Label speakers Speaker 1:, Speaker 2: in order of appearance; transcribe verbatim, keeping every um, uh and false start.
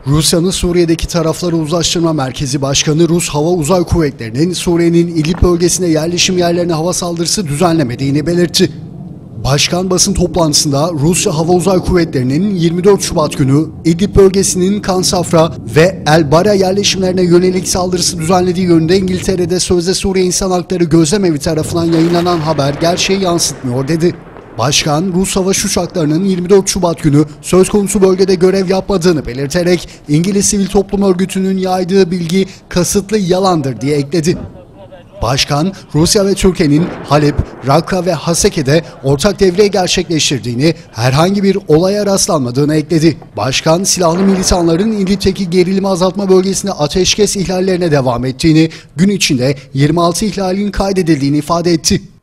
Speaker 1: Rusya'nın Suriye'deki tarafları uzlaştırma merkezi başkanı Rus Hava Uzay Kuvvetleri'nin Suriye'nin İdlib bölgesine yerleşim yerlerine hava saldırısı düzenlemediğini belirtti. Başkan basın toplantısında Rusya Hava Uzay Kuvvetleri'nin yirmi dört Şubat günü İdlib bölgesinin Kansafra ve El Bara yerleşimlerine yönelik saldırısı düzenlediği yönünde İngiltere'de sözde Suriye İnsan Hakları Gözlemevi tarafından yayınlanan haber gerçeği yansıtmıyor dedi. Başkan, Rus savaş uçaklarının yirmi dört Şubat günü söz konusu bölgede görev yapmadığını belirterek İngiliz Sivil Toplum Örgütü'nün yaydığı bilgi kasıtlı yalandır diye ekledi. Başkan, Rusya ve Türkiye'nin Halep, Rakka ve Haseke'de ortak devriye gerçekleştirdiğini, herhangi bir olaya rastlanmadığını ekledi. Başkan, silahlı militanların İdlib'teki gerilimi azaltma bölgesinde ateşkes ihlallerine devam ettiğini, gün içinde yirmi altı ihlalin kaydedildiğini ifade etti.